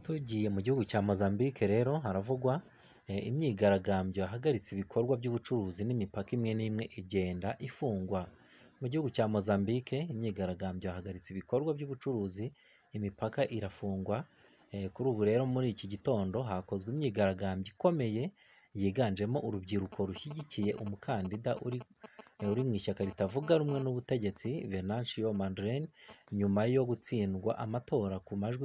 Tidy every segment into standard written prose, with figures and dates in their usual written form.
Tugiye mu gihugu cya Mozambique rero haravugwa imyigaragambyo yahagaritse ibikorwa by'ubucuruzi n'imipaka imwe n'imwe igenda ifungwa. Mu gihugu cya Mozambique imyigaragambyo yahagaritse ibikorwa by'ubucuruzi, imipaka irafungwa. Kuri ubu rero muri iki gitondo hakozwe imyigaragambyo ikomeye yiganjemo urubyiruko rushyigikiye umukandida uri mu ishyaka ritavuga rumwe n'ubutegetsi Venancio Mondlane nyuma yo gutsindwa amatora ku majwi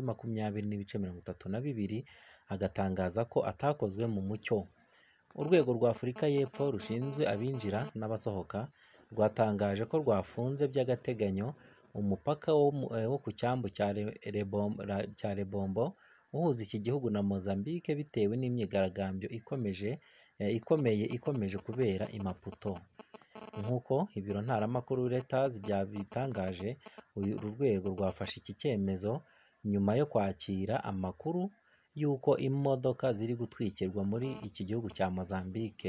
20.32 agatangaza ko atakozwe mu mucyo. Urwego rwa Afurika y'Epfo rushinzwe abinjira n'abasohoka rwatangaje ko rwafunze by'agateganyo umupaka wo ku cyambu cya Lebombo uhuza iki gihugu na Mozambique bitewe n'imyigaragambyo ikomeje kubera i Maputo. Nk'uko ibiro ntaramakuru Reuters byabitangaje, uru rwego rwafashe iki cyemezo nyuma yo kwakira amakuru y'uko imodoka ziri gutwikirwa muri iki gihugu cya Mozambique.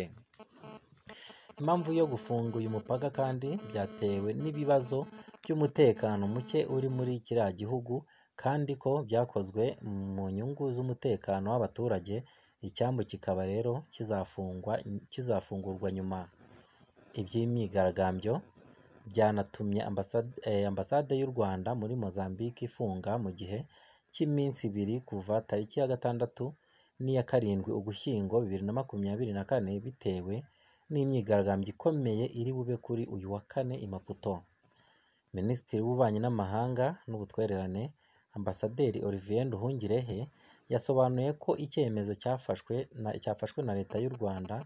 Impamvu yo gufunga uyu mupaka kandi byatewe n'ibibazo by'umutekano muke uri muri kiriya gihugu, kandi ko byakozwe mu nyungu z'umutekano w'abaturage. Icyambu kikaba rero kizafungurwa nyuma. Iby'imyigaragambyo byanatumye ambasade y'u Rwanda muri Mozambique ifunga mu gihe cy'iminsi ibiri kuva tariki ya 6 n'iya 7 Ugushyingo 2024 bitewe n'imyigaragambyo ikomeye iri bube kuri uyu wa 4 i Maputo. Minisitiri w'Ububanyi n'Amahanga n'Ubutwererane Ambasaderi Olivier Nduhungirehe yasobanuye ko icyemezo cyafashwe na leta y'u Rwanda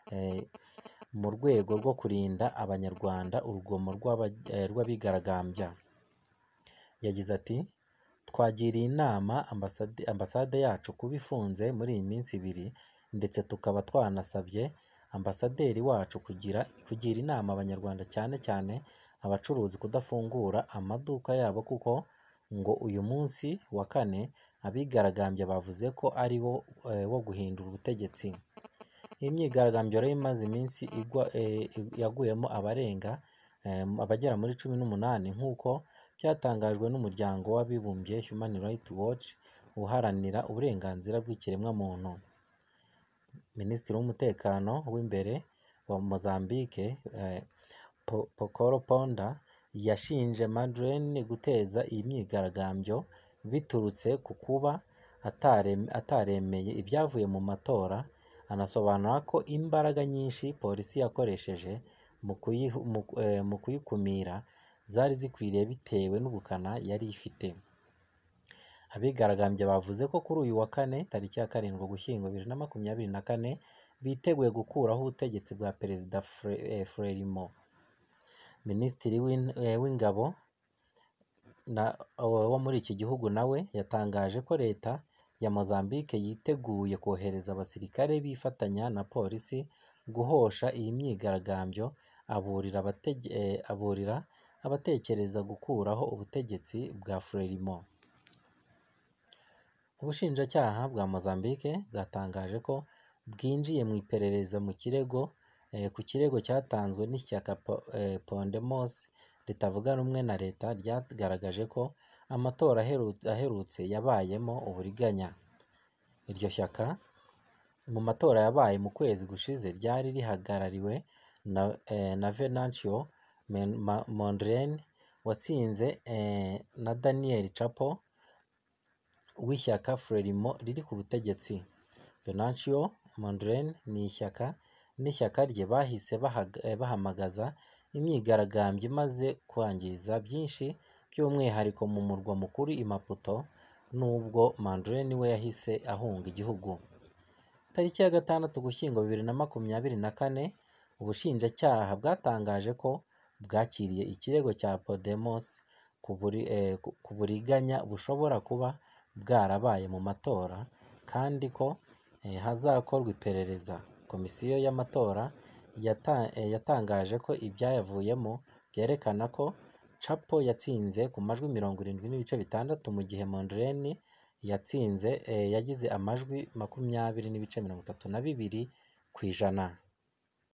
mu rwego rwo kurinda abanyarwanda urugomo rw'abigaragambya. Yagize ati "Twagiriye inama ambasade yacu kuba ifunze muri iyi minsi ibiri, ndetse tukaba twanasabye ambasaderi wacu kugira inama abanyarwanda cyane cyane abacuruzi kudafungura amaduka yabo, kuko ngo uyu munsi wa 4 abigaragambya bavuze ko ari wo guhindura ubutegetsi." Iyi myigaragambyo rero imaze iminsi yaguyemo abagera muri 18 nk'uko byatangajwe n'umuryango w'abibumbye Human Rights Watch uharanira uburenganzira bw'ikiremwamuntu. Minisitiri w'umutekano w'imbere wa Mozambique Pokoro Ponda yashinje Mondlane guteza iyi myigaragambyo biturutse ku kuba ataremeye ibyavuye mu matora. Anasobanura ko imbaraga nyinshi polisi yakoresheje mu kuyikumira zari zikwiriye bitewe n'ubukana yari ifite. Abigaragambya bavuze ko kuri uyu wa 4 tariki ya 7 Ugushyingo 2024 biteguye gukuraho ubutegetsi bwa Perezida Frelimo. Minisitiri w'ingabo wo muri iki gihugu nawe yatangaje ko leta ya Mozambique yiteguye kohereza abasirikare bifatanya na polisi guhosha iyi myigaragambyo. Aburira abatekereza gukuraho ubutegetsi bwa Frelimo. Ubushinjacyaha bwa Mozambique bwatangaje ko bwinjiye mu iperereza ku kirego cyatanzwe n'ishyaka Podemos ritavuga rumwe na leta ryagaragaje ko amatora aherutse yabayemo uburiganya. Iryo shyaka mu matora yabaye mu kwezi gushize ryari rihagarariwe na Venancio Mondlane watsinze na Daniel Chapo w'ishyaka Frelimo riri ku butegetsi. Venancio Mondlane n'ishyaka rye bahise bahamagaza imyigaragambyo imaze kwangiza byinshi, by'umwihariko mu murwa mukuru i Maputo, nubwo Mondlane we yahise ahunga igihugu. Tariki ya 6 Ugushyingo 2024 ubushinjacyaha bwatangaje ko bwakiriye ikirego cya Podemos ku buriganya bushobora kuba bwarabaye mu matora, kandi ko hazakorwa iperereza. Komisiyo y'amatora yatangaje ko ibyayavuyemo byerekana ko Chapo yatsinze ku majwi 70.6 mu gihe Mondlane yagize amajwi 20.32%.